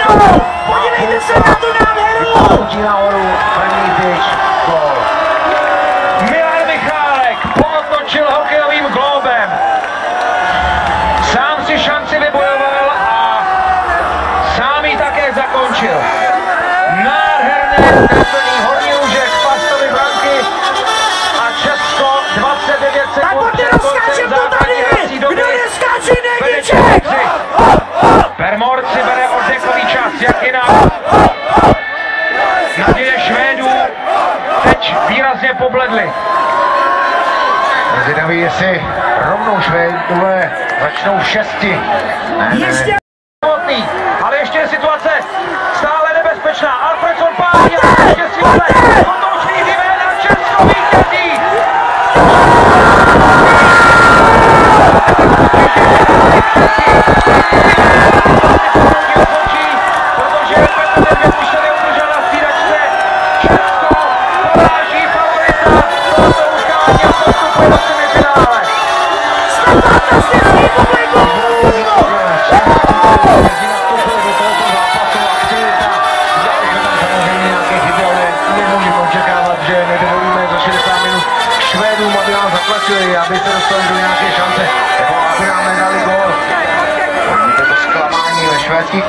gól! Podívejte se na tu nádheru! Putí nahoru, první tyč, gól. Milan Michálek pootočil hokejovým glóbem. Sám si šanci vybojoval a sám ji také zakončil. Nádherné ztracený horní lůžek Pastovy branky a Česko 29 sekund před koncem základní hrací doby. Kdo neskáče, Neníček! Permort si bere oddechový čas, jak jinak. Naděje Švédů teď výrazně pobledly. Zvědavý, jestli rovnou Švédové začnou v 6. Ještě Ale ještě je situace stále nebezpečná. Alfredson pálí a ještě si vole. Kotoučný Diven a Česko vítězí. Protože Petr Nedvěd už se neudržel na střídačce. Česko poráží favorita. Toto utkání a postupuje do semifinále. jsme fantastický publikum! Švédům, aby nám zatlačili, aby se dostali do nějaké šance, nebo aby nám nedali gól. To je to zklamání ve švédských.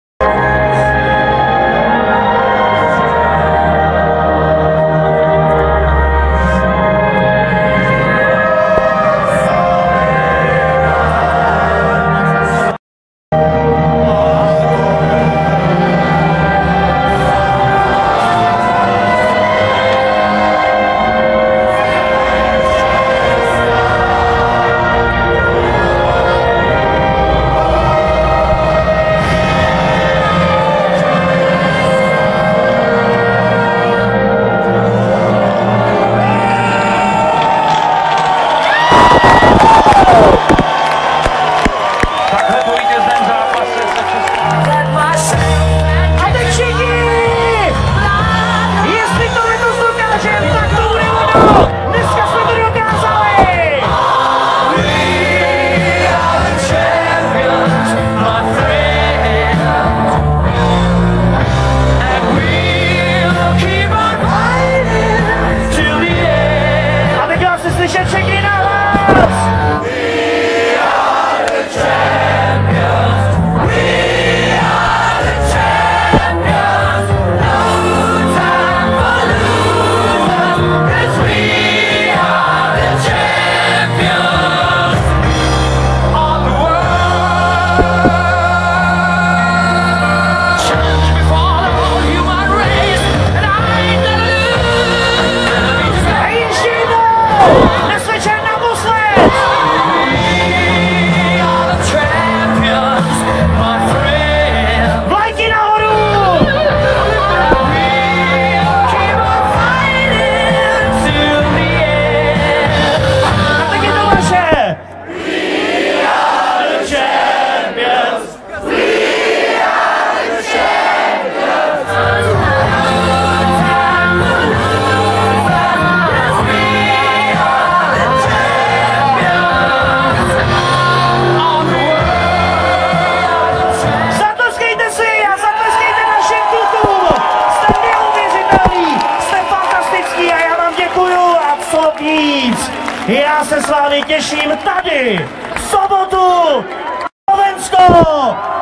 Já se s vámi těším tady v sobotu Slovensko!